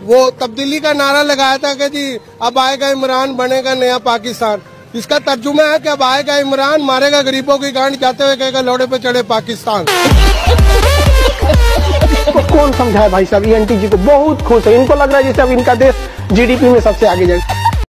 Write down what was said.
वो तब्दीली का नारा लगाया था कि जी अब आएगा इमरान, बनेगा नया पाकिस्तान। इसका तर्जुमा है कि अब आएगा इमरान, मारेगा गरीबों की गांड, जाते हुए कहेगा लौड़े पे चढ़े पाकिस्तान। कौन समझाए भाई साहब, ENT जी को बहुत खुश है, इनको लग रहा है जैसे अब इनका देश GDP में सबसे आगे जाए।